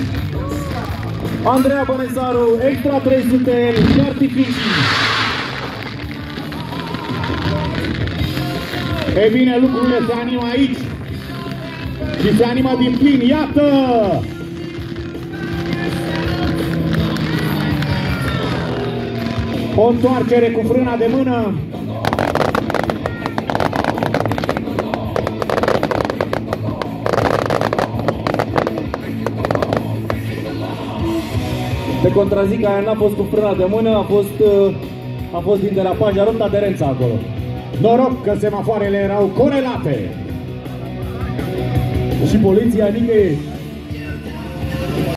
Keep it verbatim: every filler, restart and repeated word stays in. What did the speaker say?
Andreea Bănesaru, extra trei sute și artificii. E bine, lucrurile se animă aici și se animă din plin, iată! O întoarcere cu frâna de mână. Te contrazic că aia n-a fost cu frâna de mână, a fost, a fost din derapaj, a rupt aderența acolo. Noroc că semafoarele erau corelate. Și poliția nicăieri.